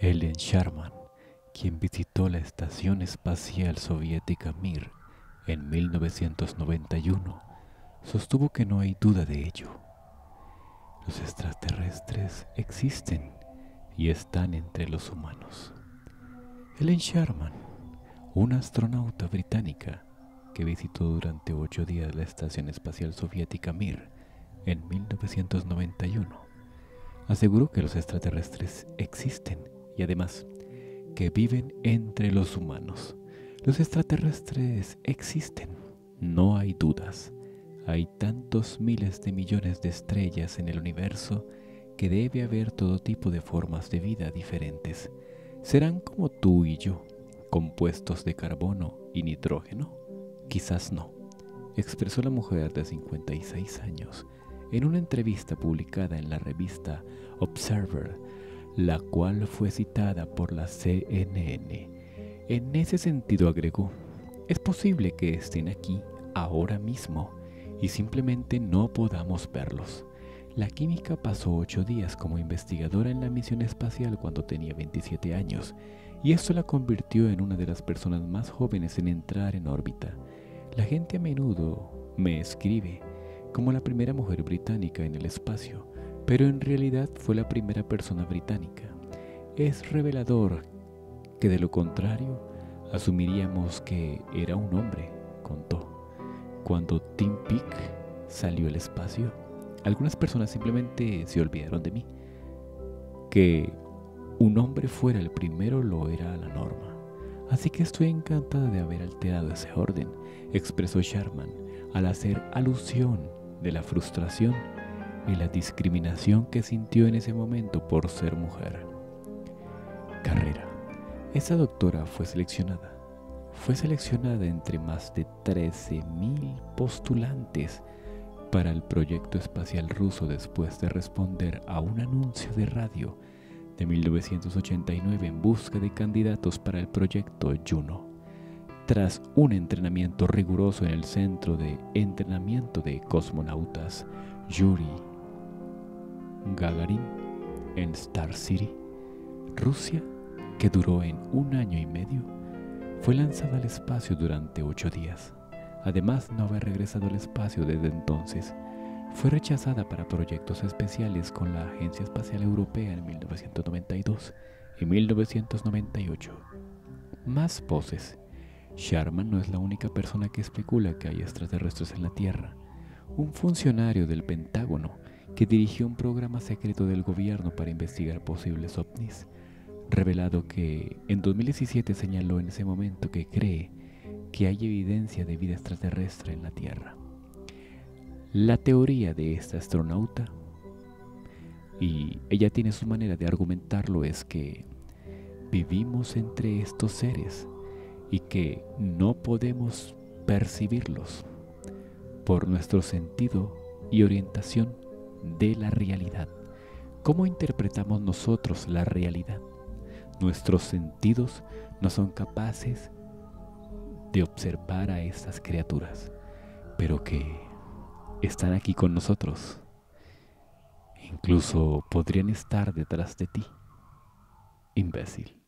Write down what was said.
Ellen Sharman, quien visitó la Estación Espacial Soviética Mir en 1991, sostuvo que no hay duda de ello. Los extraterrestres existen y están entre los humanos. Ellen Sharman, una astronauta británica que visitó durante 8 días la Estación Espacial Soviética Mir en 1991, aseguró que los extraterrestres existen y además que viven entre los humanos. Los extraterrestres existen, no hay dudas. Hay tantos miles de millones de estrellas en el universo que debe haber todo tipo de formas de vida diferentes. ¿Serán como tú y yo, compuestos de carbono y nitrógeno? Quizás no, expresó la mujer de 56 años en una entrevista publicada en la revista Observer, la cual fue citada por la CNN. En ese sentido agregó, es posible que estén aquí ahora mismo y simplemente no podamos verlos. La química pasó 8 días como investigadora en la misión espacial cuando tenía 27 años, y esto la convirtió en una de las personas más jóvenes en entrar en órbita. La gente a menudo me escribe como la primera mujer británica en el espacio, pero en realidad fue la primera persona británica. Es revelador que de lo contrario asumiríamos que era un hombre, contó. Cuando Tim Peake salió al espacio, algunas personas simplemente se olvidaron de mí. Que un hombre fuera el primero lo era la norma. Así que estoy encantada de haber alterado ese orden, expresó Sharman al hacer alusión de la frustración y la discriminación que sintió en ese momento por ser mujer. Carrera. Esa doctora fue seleccionada entre más de 13,000 postulantes para el proyecto espacial ruso después de responder a un anuncio de radio de 1989 en busca de candidatos para el proyecto Juno. Tras un entrenamiento riguroso en el Centro de Entrenamiento de Cosmonautas Yuri Gagarin en Star City, Rusia, que duró en 1 año y medio, fue lanzada al espacio durante 8 días. Además, no haber regresado al espacio desde entonces, fue rechazada para proyectos especiales con la Agencia Espacial Europea en 1992 y 1998. Más voces. Sharman no es la única persona que especula que hay extraterrestres en la Tierra. Un funcionario del Pentágono que dirigió un programa secreto del gobierno para investigar posibles ovnis, revelado que en 2017 señaló en ese momento que cree que hay evidencia de vida extraterrestre en la Tierra. La teoría de esta astronauta, y ella tiene su manera de argumentarlo, es que vivimos entre estos seres y que no podemos percibirlos por nuestro sentido y orientación de la realidad. ¿Cómo interpretamos nosotros la realidad? Nuestros sentidos no son capaces de observar a estas criaturas, pero que están aquí con nosotros. Incluso podrían estar detrás de ti, imbécil.